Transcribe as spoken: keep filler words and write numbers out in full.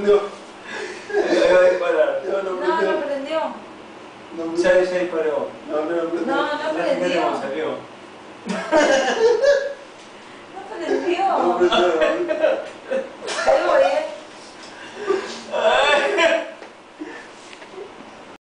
prendió. Ahí va a disparar. No, no No, prendió. no prendió. No prendió. Ya, ya disparó. No, no, no prendió. No, no Fíjate prendió. cómo salió. No prendió. No prendió.